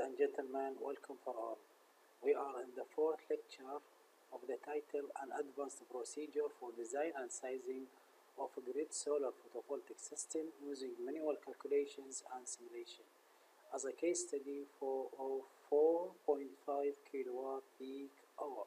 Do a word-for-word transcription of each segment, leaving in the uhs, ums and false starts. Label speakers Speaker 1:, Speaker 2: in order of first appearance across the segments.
Speaker 1: and gentlemen, welcome for all. We are in the fourth lecture of the title An Advanced Procedure for Design and Sizing of a Grid Solar Photovoltaic System using Manual Calculations and Simulation as a case study for four point five kilowatt peak hour.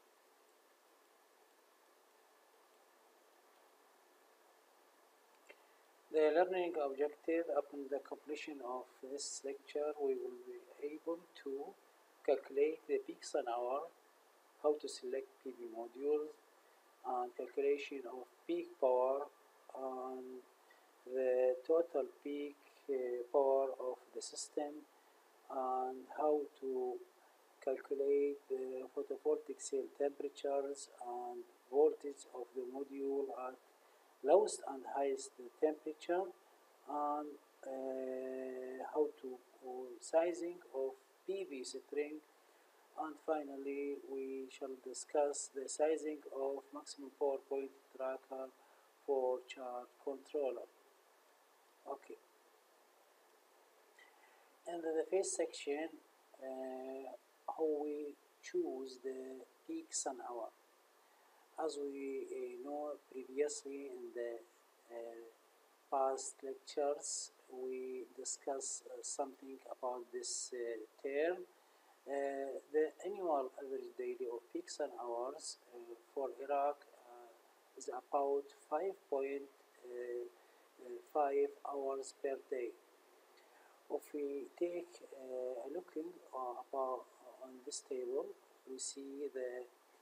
Speaker 1: The learning objective: upon the completion of this lecture, we will be able to calculate the peak sun hour, how to select P V modules, and calculation of peak power, and the total peak uh, power of the system, and how to calculate the photovoltaic cell temperatures and voltage of the module at lowest and highest temperature, and uh, how to uh, sizing of P V string, and finally we shall discuss the sizing of maximum power point tracker for charge controller. Okay. In the first section, uh, how we choose the peak sun hour. As we uh, know previously in the uh, past lectures, we discussed uh, something about this uh, term. Uh, the annual average daily of peak sun hours uh, for Iraq uh, is about five point five hours per day. If we take uh, a looking uh, about on this table, we see the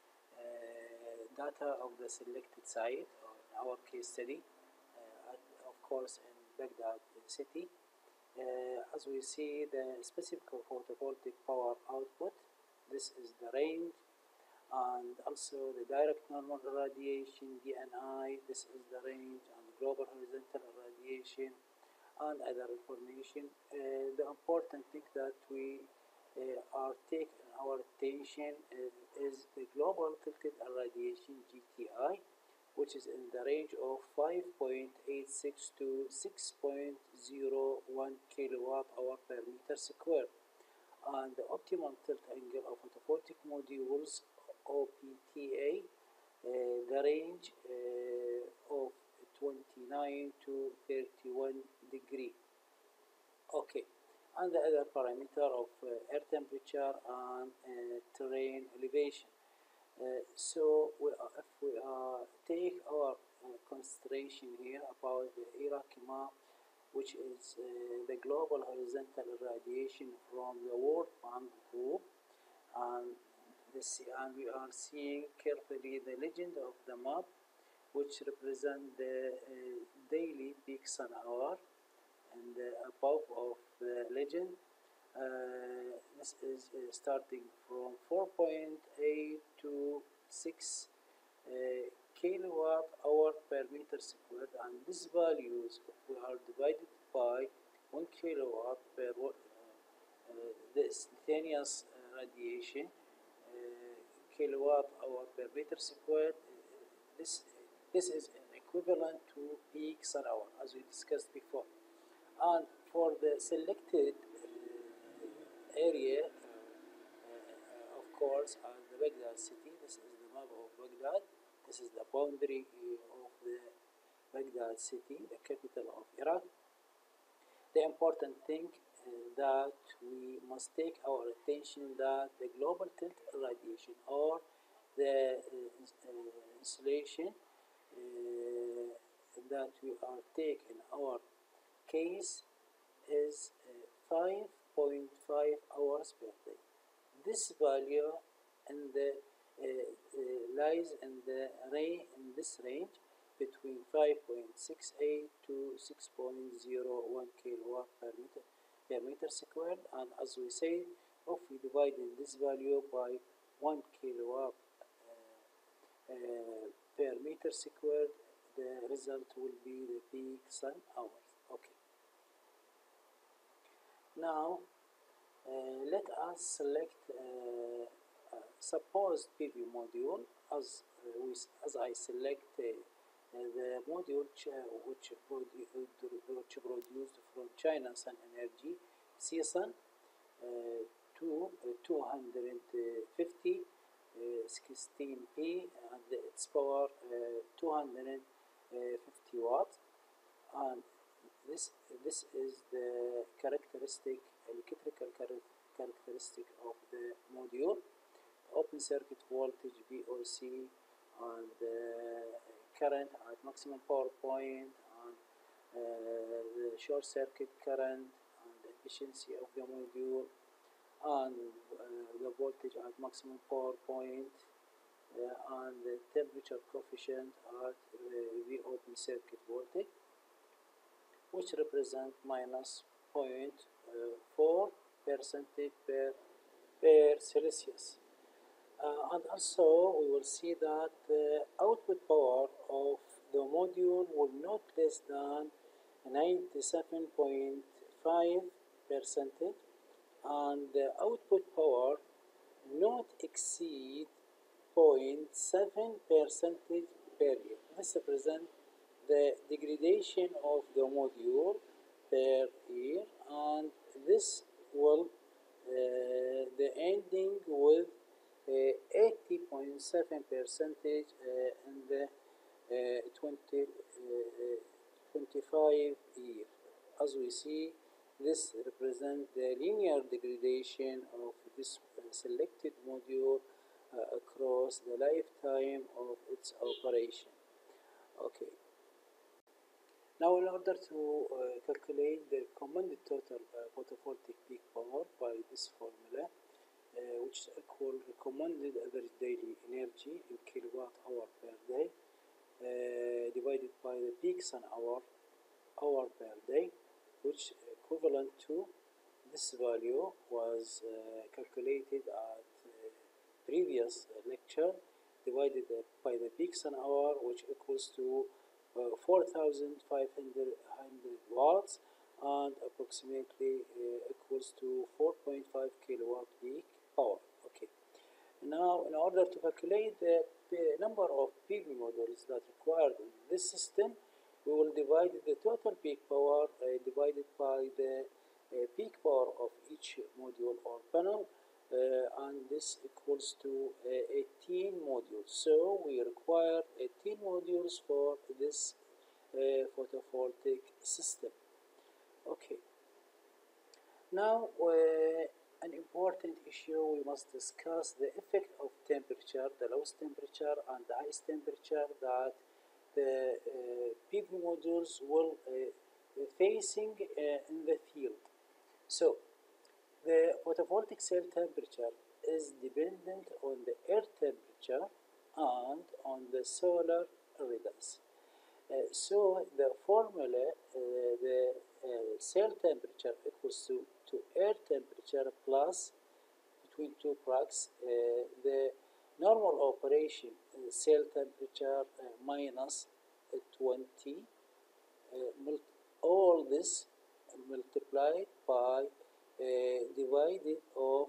Speaker 1: uh, data of the selected site, or in our case study, uh, at, of course in Baghdad city. Uh, as we see the specific photovoltaic power output, this is the range, and also the direct normal irradiation, D N I, this is the range, and global horizontal irradiation, and other information. Uh, the important thing that we uh, are taking our attention is, is the global tilted irradiation G T I, which is in the range of five point eight six to six point zero one kilowatt hour per meter square, and the optimal tilt angle of photovoltaic modules, O P T A, uh, the range uh, of twenty-nine to thirty-one degree. Okay, and the other parameter of uh, air temperature and uh, terrain elevation. Uh, so we are, if we uh, take our uh, consideration here about the Iraqi map, which is uh, the global horizontal irradiation from the World Bank Group, and, this, and we are seeing carefully the legend of the map, which represent the uh, daily peak sun hour, and the above of the legend. Uh, this is uh, starting from four point eight to six uh, kilowatt hour per meter squared, and these values we are divided by one kilowatt per uh, uh, the instantaneous uh, radiation uh, kilowatt hour per meter squared. Uh, this this is equivalent to peak sun hour, as we discussed before. And for the selected uh, area, uh, uh, of course, uh, the Baghdad city, this is the map of Baghdad, this is the boundary uh, of the Baghdad city, the capital of Iraq. The important thing uh, that we must take our attention that the global tilt irradiation, or the uh, uh, insulation uh, that we are taking our case is uh, five point five hours per day. This value in the uh, uh, lies in the range in this range between five point six eight to six point zero one kilowatt per meter per meter squared, and as we say, if we divide in this value by one kilowatt uh, uh, per meter squared, the result will be the peak sun hours. Okay. Now, uh, let us select uh, uh, supposed P V module as uh, we, as I select uh, uh, the module ch which, produ which produced from China Sun Energy, C-Sun. uh, to uh, two hundred fifty uh, sixteen P, and its power uh, two hundred fifty watts. And this this is the characteristic electrical characteristic of the module. Open circuit voltage V O C, and uh, current at maximum power point, and uh, the short circuit current, and the efficiency of the module, and uh, the voltage at maximum power point, uh, and the temperature coefficient at uh, the open circuit voltage, which represent minus zero point four percentage per, per Celsius. Uh, and also we will see that the output power of the module will not less than ninety-seven point five percentage, and the output power not exceed zero point seven percentage per year. This represents the degradation of the module per year, and this will uh, the ending with uh, eighty point seven percentage uh, in the uh, twenty, uh, twenty-five year. As we see, this represents the linear degradation of this uh, selected module uh, across the lifetime of its operation. Okay. Now, in order to uh, calculate the recommended total uh, photovoltaic peak power by this formula, uh, which is equal recommended average daily energy in kilowatt hour per day, uh, divided by the peak sun hour hour per day, which equivalent to this value was uh, calculated at uh, previous lecture, divided by the peak sun hour, which equals to uh, four thousand five hundred watts, and approximately uh, equals to four point five kilowatt peak power. Okay. Now, in order to calculate the number of P V modules that required in this system, we will divide the total peak power uh, divided by the uh, peak power of each module or panel, uh, and this equals to uh, eighteen modules. So we require eighteen modules for this uh, photovoltaic system. Okay. Now, uh, an important issue we must discuss the effect of temperature, the lowest temperature and the highest temperature that the uh, P V modules will uh, facing uh, in the field. So, the photovoltaic cell temperature is dependent on the air temperature and on the solar irradiance. Uh, so the formula, uh, the uh, cell temperature equals to, to air temperature plus between two brackets uh, the normal operation uh, cell temperature uh, minus uh, twenty, uh, all this multiplied by uh, divided of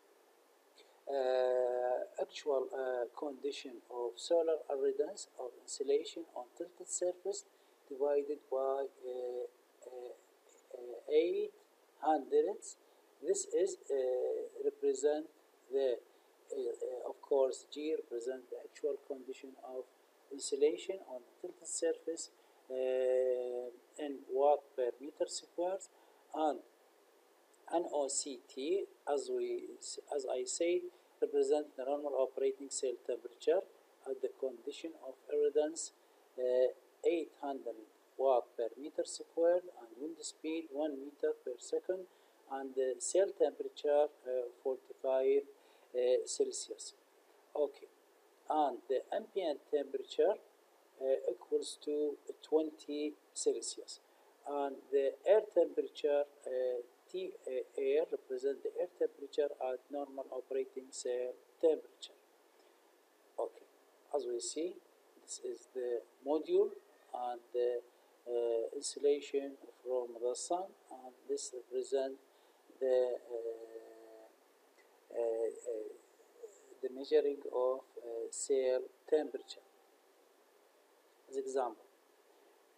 Speaker 1: uh, actual uh, condition of solar irradiance or insolation on tilted surface divided by uh, uh, uh, eight hundred. This is uh, represent the uh, uh, of course G represent the actual condition of insolation on tilted surface uh, in watt per meter squared, and N O C T, as we as I said, represent the normal operating cell temperature at the condition of irradiance uh, eight hundred watt per meter squared, and wind speed one meter per second, and the cell temperature uh, forty-five uh, Celsius. Okay, and the ambient temperature uh, equals to twenty Celsius, and the air temperature uh, T air represent the air temperature at normal operating cell temperature. Okay, as we see, this is the module and the uh, insolation from the sun, and this represent the uh, uh, uh, the measuring of uh, cell temperature. As example,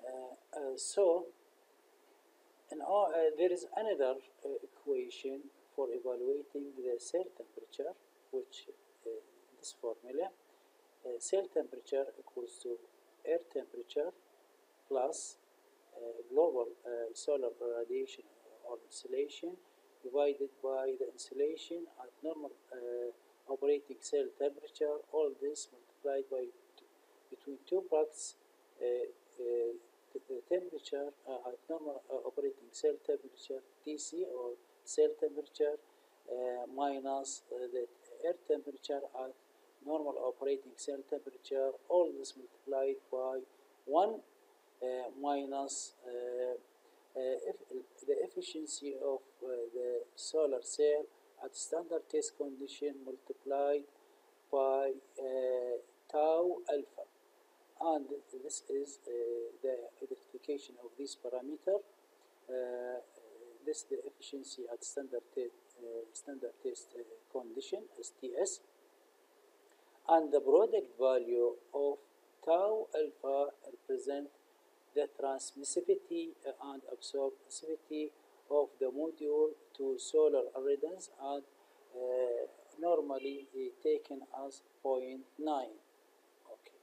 Speaker 1: uh, uh, so and uh, there is another uh, equation for evaluating the cell temperature, which uh, this formula, uh, cell temperature equals to air temperature plus uh, global uh, solar radiation or insolation divided by the insolation at normal uh, operating cell temperature. All this multiplied by two, between two brackets, uh, uh, the temperature uh, at normal uh, operating cell temperature T C or cell temperature uh, minus uh, the air temperature at normal operating cell temperature. All this multiplied by one uh, minus uh, uh, if, the efficiency of uh, the solar cell at standard test condition multiplied by uh, tau alpha. And this is uh, the identification of this parameter. Uh, this is the efficiency at standard, te uh, standard test uh, condition, S T S. And the product value of tau alpha represent the transmissivity and absorptivity of the module to solar irradiance, and uh, normally uh, taken as zero point nine. Okay.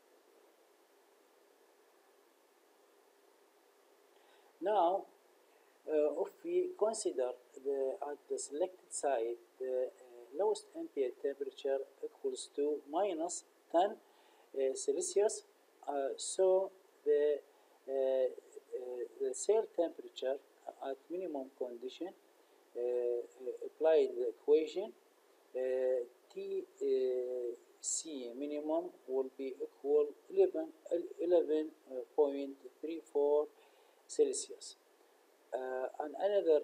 Speaker 1: Now, uh, if we consider the, at the selected site the uh, lowest ambient temperature equals to minus ten uh, Celsius, uh, so the uh, uh, the cell temperature at minimum condition, uh, uh, applied the equation, uh, T C minimum will be equal eleven point three four Celsius. Uh, and another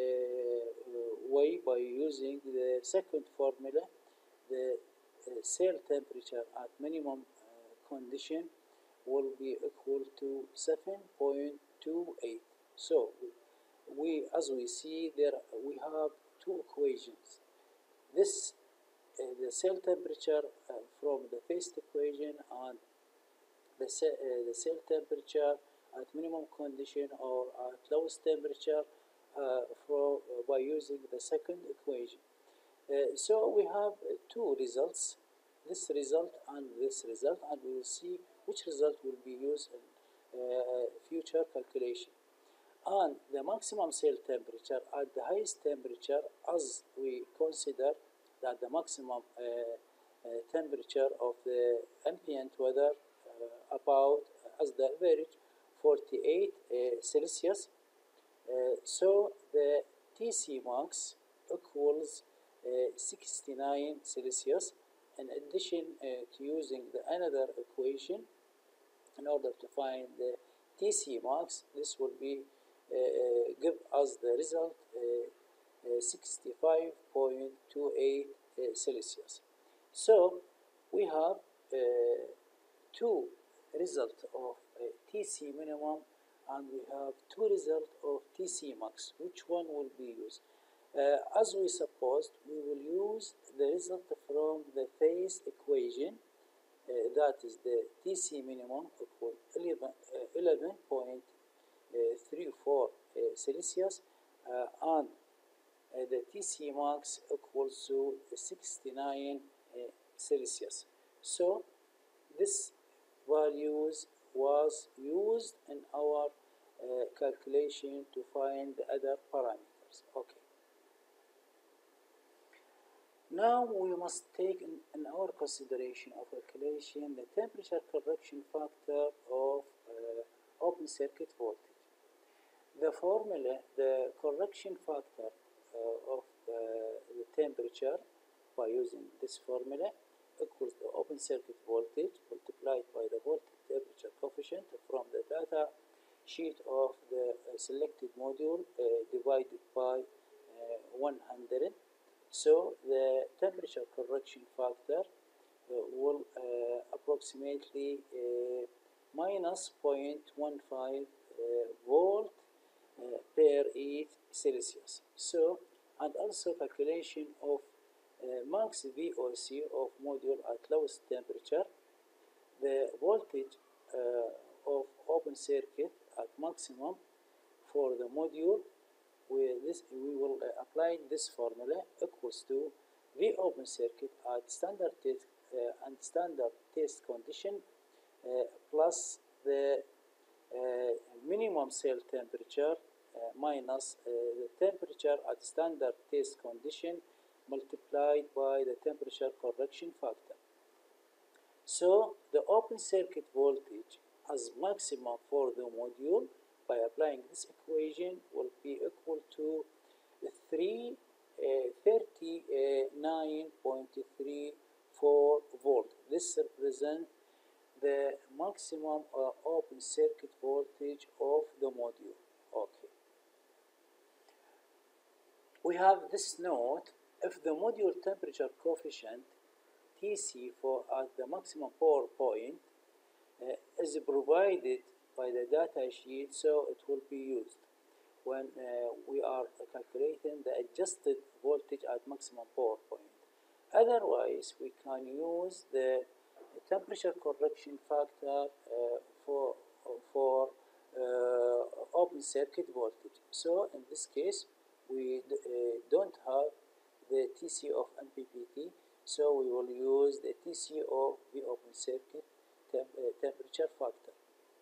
Speaker 1: uh, way, by using the second formula, the uh, cell temperature at minimum uh, condition will be equal to seven point two eight. So we, as we see there, we have two equations. This uh, the cell temperature uh, from the first equation, and the, ce uh, the cell temperature at minimum condition or at lowest temperature uh, for, uh, by using the second equation. Uh, so we have uh, two results, this result and this result, and we will see which result will be used in uh, future calculation. And the maximum cell temperature at the highest temperature, as we consider that the maximum uh, uh, temperature of the ambient weather uh, about uh, as the average forty-eight uh, Celsius. Uh, so the T C max equals uh, sixty-nine Celsius. In addition uh, to using the another equation in order to find the T C max, this will be uh, uh, give us the result uh, uh, sixty-five point two eight uh, Celsius. So we have uh, two results of uh, T C minimum, and we have two results of T C max. Which one will be used? Uh, as we supposed, we will use the result from the phase equation, uh, that is the T C minimum equal eleven point three four uh, Celsius, uh, and uh, the T C max equals to sixty-nine uh, Celsius. So this values was used in our uh, calculation to find the other parameters. Okay. Now we must take in, in our consideration of calculation the temperature correction factor of uh, open circuit voltage. The formula, the correction factor uh, of uh, the temperature by using this formula equals the open circuit voltage multiplied by the voltage temperature coefficient from the data sheet of the uh, selected module uh, divided by uh, one hundred. So the temperature correction factor uh, will uh, approximately uh, minus zero point one five uh, volt uh, per eight Celsius. So, and also calculation of uh, max V O C of module at lowest temperature, the voltage uh, of open circuit at maximum for the module we this we will uh, apply this formula equals to V open circuit at standard test uh, and standard test condition uh, plus the uh, minimum cell temperature uh, minus uh, the temperature at standard test condition multiplied by the temperature correction factor. So the open circuit voltage as maximum for the module by applying this equation will be equal to three thirty-nine point three four volt. This represents the maximum uh, open circuit voltage of the module. Okay. We have this note: if the module temperature coefficient T C for at the maximum power point uh, is provided by the data sheet, so it will be used when uh, we are calculating the adjusted voltage at maximum power point. Otherwise, we can use the temperature correction factor uh, for for uh, open circuit voltage. So in this case, we d uh, don't have the T C of M P P T, so we will use the T C of the open circuit temp uh, temperature factor.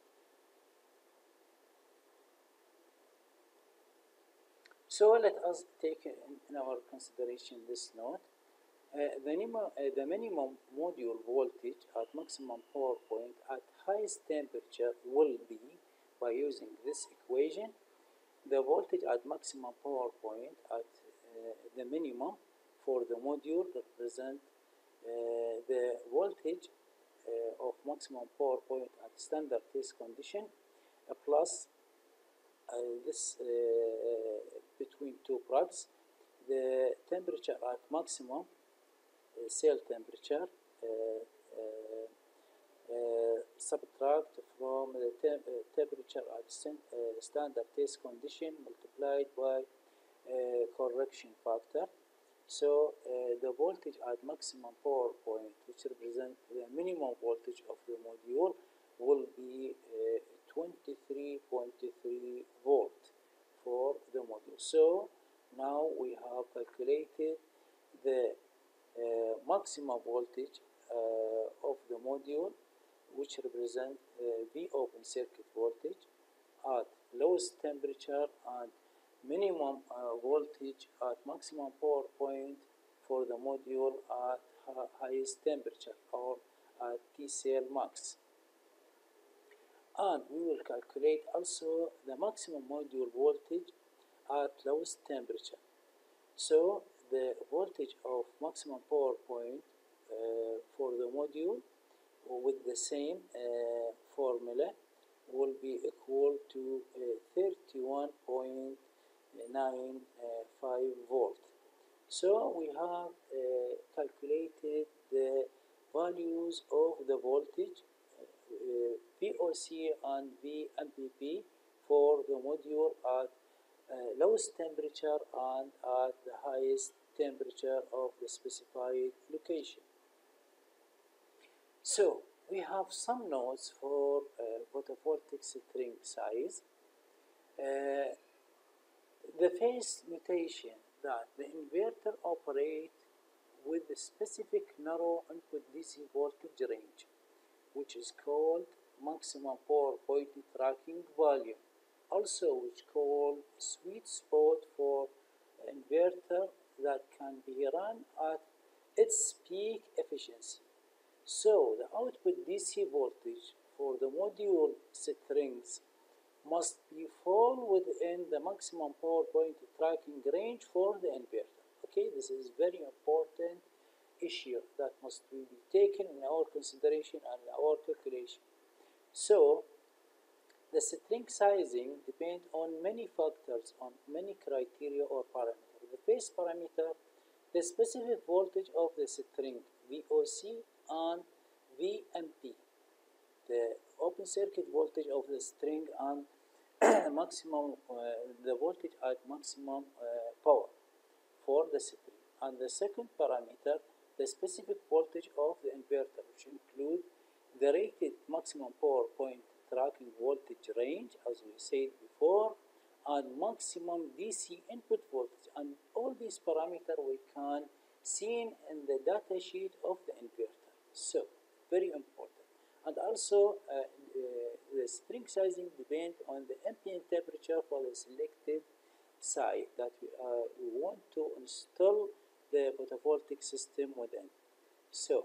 Speaker 1: So let us take in, in our consideration this note. Uh, the, uh, the minimum module voltage at maximum power point at highest temperature will be, by using this equation, the voltage at maximum power point at uh, the minimum for the module represent uh, the voltage uh, of maximum power point at standard test condition uh, plus uh, this uh, between two brackets the temperature at maximum uh, cell temperature uh, uh, uh, subtract from the tem uh, temperature at uh, standard test condition multiplied by uh, correction factor. So uh, the voltage at maximum power point, which represents the minimum voltage of the module, will be uh, twenty-three point three volt for the module. So now we have calculated the uh, maximum voltage uh, of the module, which represent uh, the open circuit voltage at lowest temperature and minimum uh, voltage at maximum power point for the module at highest temperature or at T cell max. And we will calculate also the maximum module voltage at lowest temperature. So the voltage of maximum power point uh, for the module with the same uh, formula will be equal to uh, thirty-one point nine five volt. So we have uh, calculated the values of the voltage uh, V O C and V M P P for the module at uh, lowest temperature and at the highest temperature of the specified location. So we have some notes for uh, photovoltaic string size. Uh, the phase notation that the inverter operates with a specific narrow input D C voltage range, which is called maximum power point tracking volume, also which called sweet spot for inverter that can be run at its peak efficiency. So the output D C voltage for the module strings must be fall within the maximum power point tracking range for the inverter. Okay, this is very important issue that must be taken in our consideration and our calculation. So the string sizing depends on many factors, on many criteria or parameters. The base parameter, the specific voltage of the string V O C and V M P, the open circuit voltage of the string and maximum uh, the voltage at maximum uh, power for the string. And the second parameter, the specific voltage of the inverter, which include the rated maximum power point tracking voltage range, as we said before, and maximum D C input voltage, and all these parameters we can see in the data sheet of the inverter. So very important. And also uh, uh, the string sizing depends on the ambient temperature for the selected site that we, uh, we want to install the photovoltaic system within. So,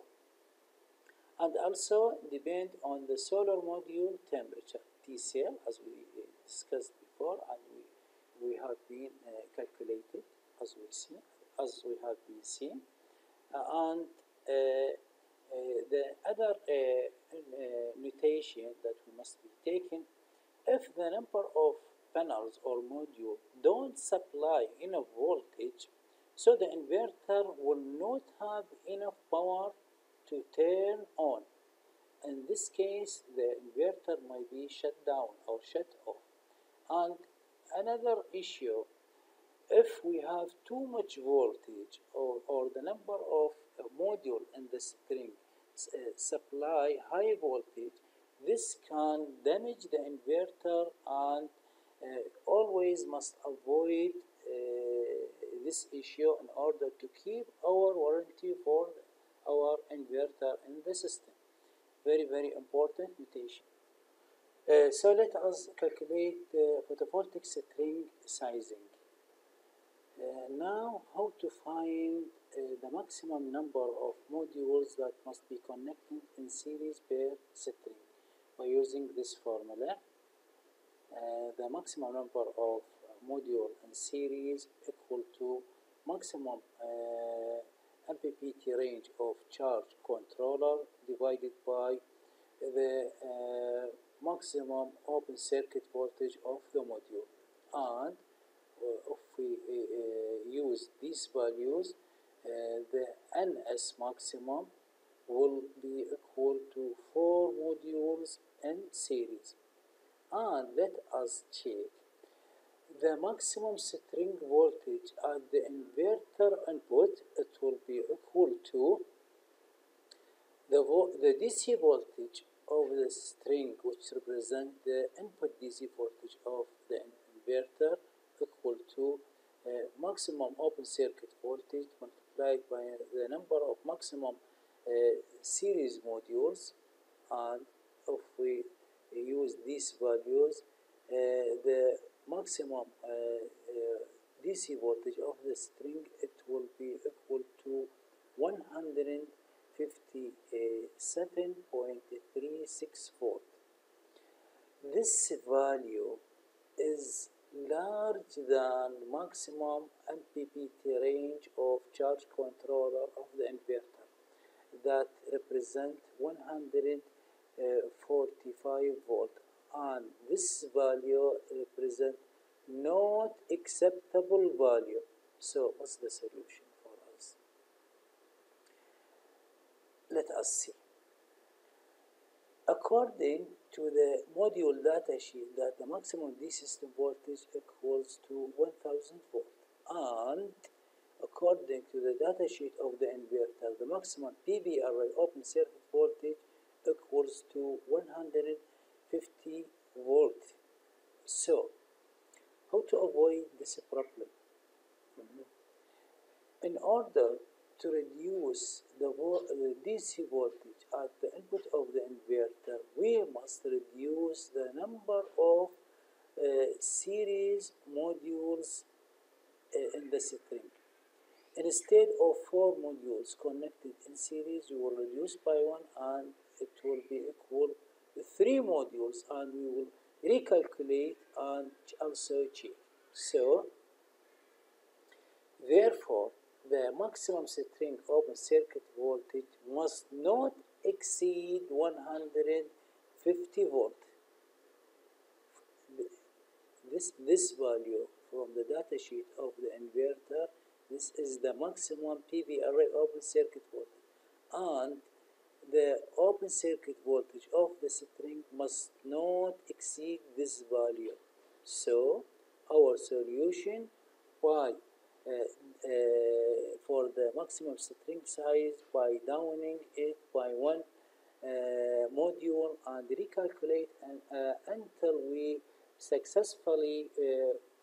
Speaker 1: and also depend on the solar module temperature, T cell, as we discussed before, and we, we have been uh, calculated as we see, as we have been seen, uh, and uh, uh, the other uh, uh, notation that we must be taken, if the number of panels or module don't supply enough voltage, so the inverter will not have enough power to turn on. In this case, the inverter might be shut down or shut off. And another issue, if we have too much voltage or, or the number of uh, module in the string uh, supply high voltage, this can damage the inverter, and uh, always must avoid uh, this issue in order to keep our warranty for our inverter in the system. Very, very important notation. Uh, so let us calculate the photovoltaic string sizing. Uh, now, how to find uh, the maximum number of modules that must be connected in series per string by using this formula. Uh, the maximum number of module in series equal to maximum uh, M P P T range of charge controller divided by the uh, maximum open circuit voltage of the module. And uh, if we uh, use these values, uh, the N S maximum will be equal to four modules in series. And let us check the maximum string voltage at the inverter input. It will be equal to the, the D C voltage of the string, which represents the input D C voltage of the inverter, equal to uh, maximum open circuit voltage multiplied by the number of maximum uh, series modules. And if we use these values, uh, the maximum uh, uh, D C voltage of the string, it will be equal to one hundred fifty-seven point three six volt. This value is large than maximum M P P T range of charge controller of the inverter that represent one hundred forty-five volt, and this value represent not acceptable value. So what's the solution for us? Let us see. According to the module data sheet, that the maximum D C system voltage equals to one thousand volt, and according to the data sheet of the inverter, the maximum P V array open circuit voltage equals to one hundred fifty volt. So, how to avoid this problem? Mm-hmm. In order to reduce the, the D C voltage at the input of the inverter, we must reduce the number of uh, series modules uh, in the string. Instead of four modules connected in series, you will reduce by one, and it will be equal to three modules, and we will recalculate and also check. So, therefore, the maximum string open circuit voltage must not exceed one hundred fifty volt. This, this value from the data sheet of the inverter, this is the maximum P V array open circuit voltage, and the open circuit voltage of the string must not exceed this value. So our solution, by uh, uh, for the maximum string size, by downing it by one uh, module and recalculate and, uh, until we successfully uh,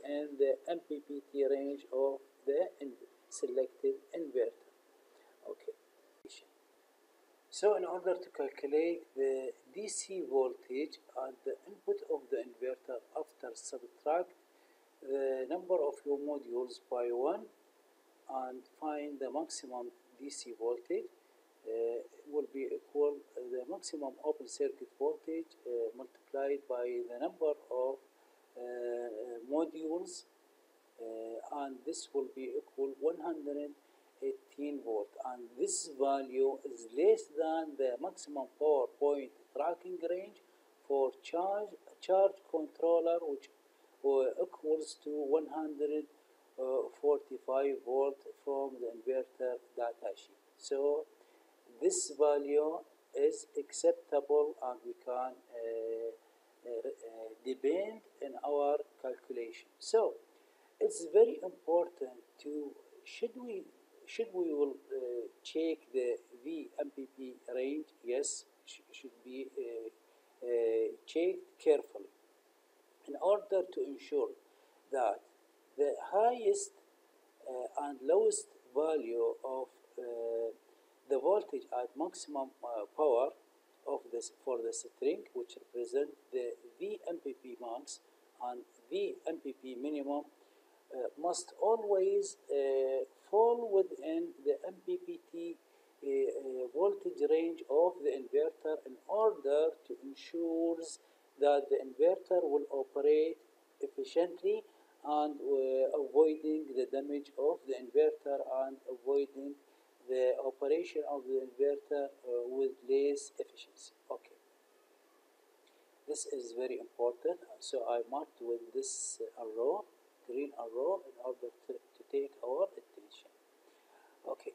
Speaker 1: in the M P P T range of the in selected inverter. Okay. So in order to calculate the D C voltage at the input of the inverter after subtract the number of your modules by one and find the maximum D C voltage, uh, will be equal uh, the maximum open circuit voltage uh, multiplied by the number of uh, modules, uh, and this will be equal one hundred eighteen volt, and this value is less than the maximum power point tracking range for charge charge controller, which uh, equals to one hundred forty-five volt from the inverter data sheet. So this value is acceptable, and we can uh, uh, uh, depend in our calculation. So it's very important to should we should we will uh, check the V M P P range? Yes, sh should be uh, uh, checked carefully in order to ensure that the highest uh, and lowest value of uh, the voltage at maximum uh, power of this for the string, which represent the V M P P max and V M P P minimum, uh, must always uh, fall within the M P P T uh, uh, voltage range of the inverter in order to ensure that the inverter will operate efficiently and uh, avoiding the damage of the inverter and avoiding the operation of the inverter uh, with less efficiency. Okay, this is very important, so I marked with this arrow, green arrow, in order to, to take our attention. Okay.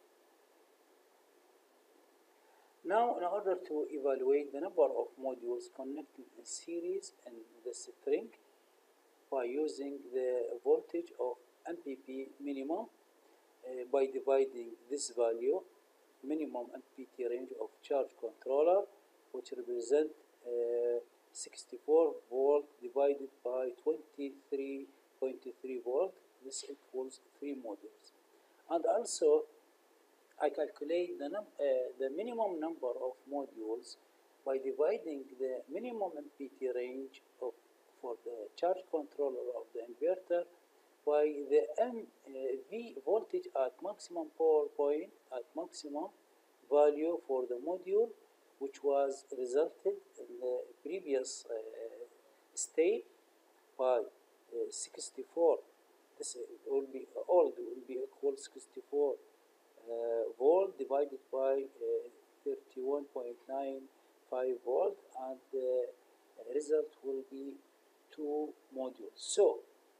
Speaker 1: Now, in order to evaluate the number of modules connected in series in the string by using the voltage of M P P minimum, uh, by dividing this value, minimum M P P T range of charge controller, which represent uh, sixty-four volt divided by twenty-three point three volt, this equals three modules. And also, I calculate the, num uh, the minimum number of modules by dividing the minimum M P T range of for the charge controller of the inverter by the M, uh, V voltage at maximum power point at maximum value for the module, which was resulted in the previous uh, step by uh, sixty-four. This will be all will be equal sixty-four uh, volt divided by uh, thirty-one point nine five volt, and the result will be two modules. So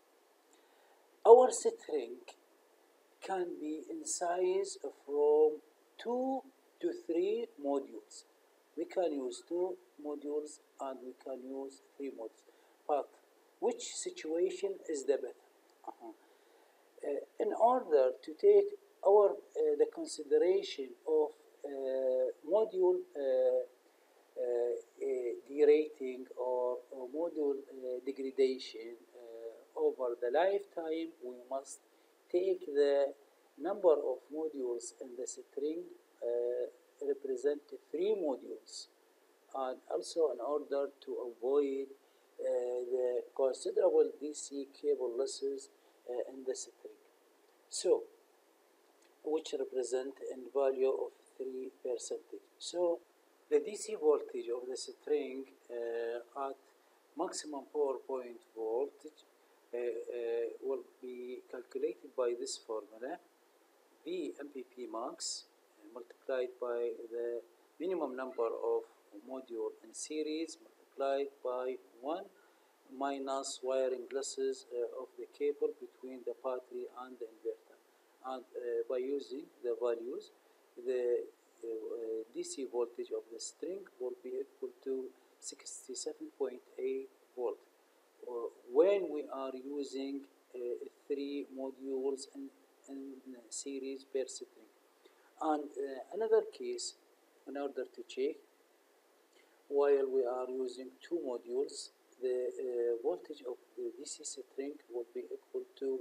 Speaker 1: our string can be in size from two to three modules. We can use two modules and we can use three modules. But which situation is the better? Uh-huh. Uh, in order to take our uh, the consideration of uh, module uh, uh, derating or, or module uh, degradation uh, over the lifetime, we must take the number of modules in the string uh, represent three modules, and also in order to avoid uh, the considerable D C cable losses uh, in the string, so which represent in value of three percentage. So the D C voltage of the string uh, at maximum power point voltage uh, uh, will be calculated by this formula: V M P P max uh, multiplied by the minimum number of module in series multiplied by one minus wiring losses uh, of the cable between the battery and the inverter. And uh, by using the values, the uh, uh, D C voltage of the string will be equal to sixty-seven point eight volt uh, when we are using uh, three modules in, in series per string. And uh, another case, in order to check, while we are using two modules the uh, voltage of the D C string will be equal to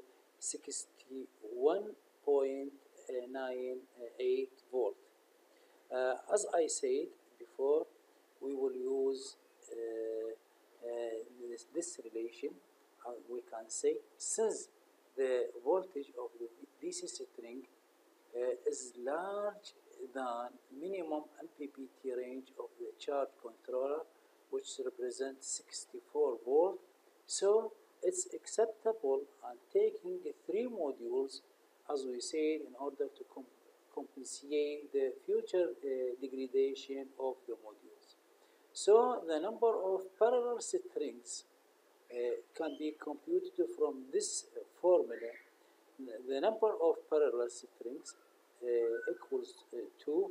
Speaker 1: sixty-one point nine eight volt. Uh, as I said before, we will use uh, uh, this, this relation. Uh, we can say since the voltage of the D C string uh, is large than minimum M P P T range of the charge controller, which represents sixty-four volt, so it's acceptable and taking three modules, as we said, in order to com compensate the future uh, degradation of the modules. So the number of parallel strings uh, can be computed from this uh, formula. The number of parallel strings uh, equals uh, to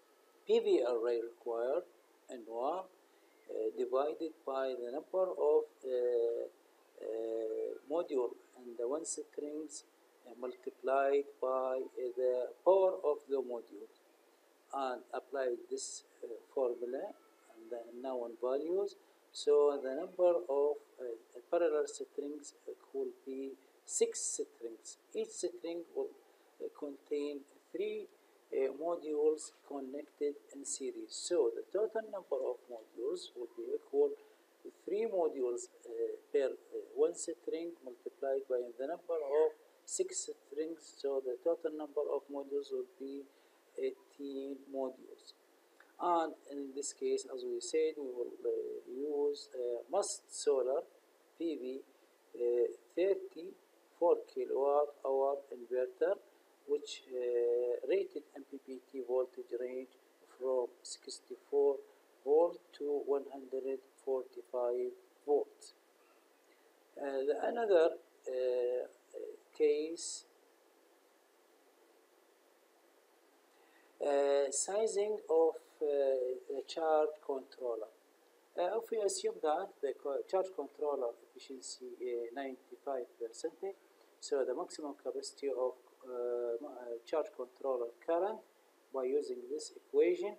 Speaker 1: P V array required N one uh, divided by the number of uh, uh, module and the one strings uh, multiplied by uh, the power of the module, and apply this uh, formula and the known values. So the number of uh, parallel strings uh, will be six strings. Each string will uh, contain three uh, modules connected in series. So the total number of modules will be equal to three modules uh, per uh, one string multiplied by the number of six strings. So the total number of modules will be eighteen modules. And in this case, as we said, we will uh, use uh, Must Solar P V uh, thirty-four kilowatt hour inverter, which uh, rated M P P T voltage range from sixty-four volt to one hundred forty-five volts. Uh, the another uh, case, uh, sizing of uh, the charge controller. Uh, if we assume that the co charge controller efficiency is ninety-five percent, so the maximum capacity of uh, charge controller current by using this equation,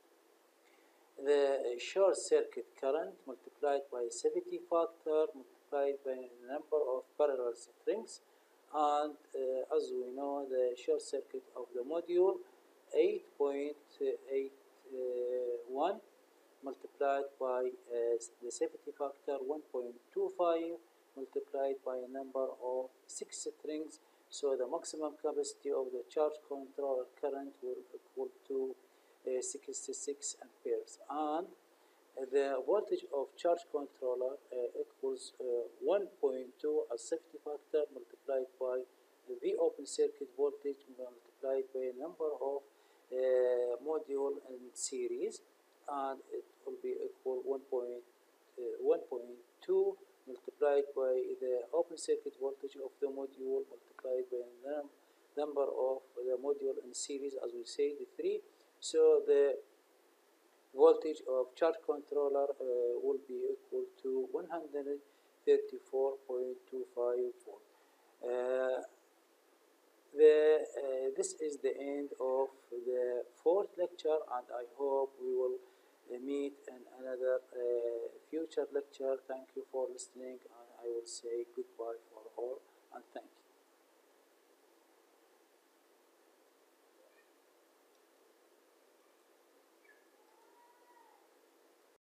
Speaker 1: the short circuit current multiplied by safety factor multiplied by the number of parallel strings, and uh, as we know, the short circuit of the module eight point eight one multiplied by uh, the safety factor one point two five multiplied by a number of six strings. So the maximum capacity of the charge controller current will equal to uh, sixty-six amperes, and uh, the voltage of charge controller uh, equals uh, one point two as safety factor multiplied by the open circuit voltage multiplied by a number of uh, module in series, and it will be equal one point two multiplied by the open circuit voltage of the module multiplied by the number of the module in series, as we say, the three. So the voltage of charge controller uh, will be equal to one hundred thirty-four point two five volt. Uh, the, uh, this is the end of the fourth lecture, and I hope we will uh, meet in another uh, future lecture. Thank you for listening, and I will say goodbye for all, and thank you.